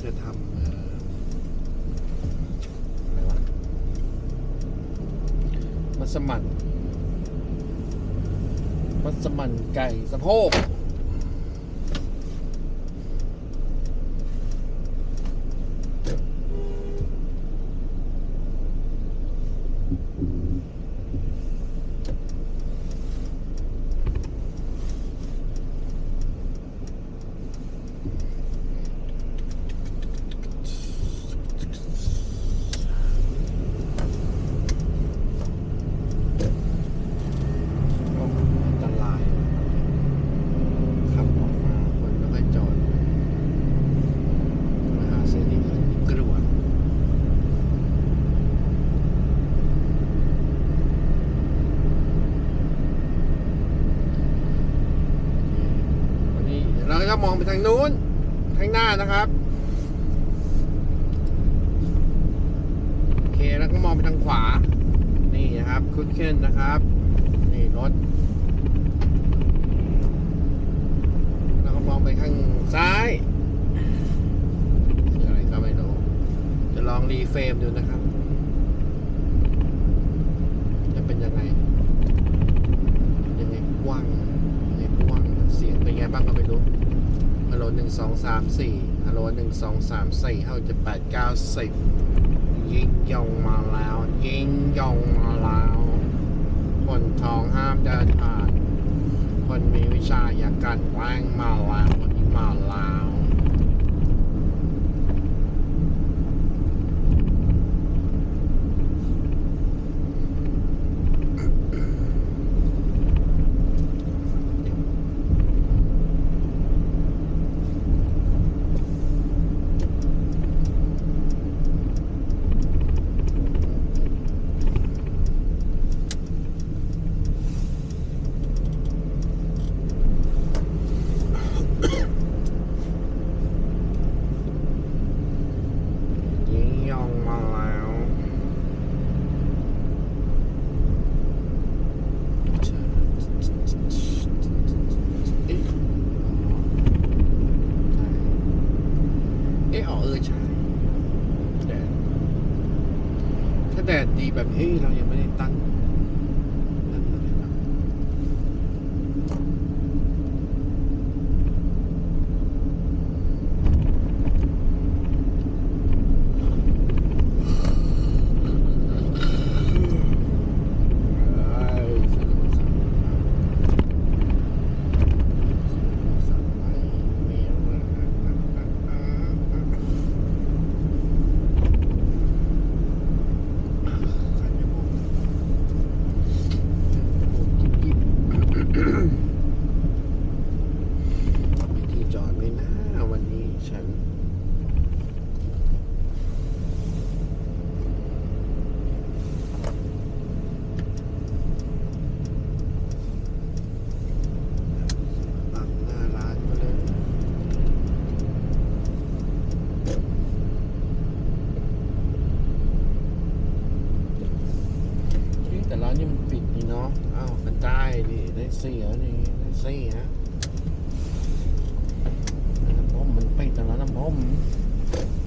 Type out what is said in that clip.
จะทำอะไรวะมัสมั่นไก่สะโพกเราก็มองไปทางนู้นทางหน้านะครับโอเคแล้วก็มองไปทางขวานี่นะครับคุกเคนนะครับนี่รถแล้วก็มองไปข้างซ้ายอะไรก็ไม่รู้จะลองรีเฟรมดูนะครับจะเป็นยังไงกว้างเสียงเป็นไงบ้างก็ไม่รู้ฮัลโหล1 2 3 4ฮัลโหล1 2 3 4เข้าจะ8 9 10ยิงยงมาแล้วยิงยงมาแล้วคนทองห้ามเดินผ่านคนมีวิชาอย่ากันแกล้งมาแล้ววันนี้มาแล้วแดดดีแบบนี้เรายังไม่ได้ตั้งนั่นเลยนะแต่ร้านนี้มันปิดนี่เนาะอ้าวมันได้ดิได้เสียนี่ได้เสียน้ำพมมันปิดแต่ร้านน้ำพม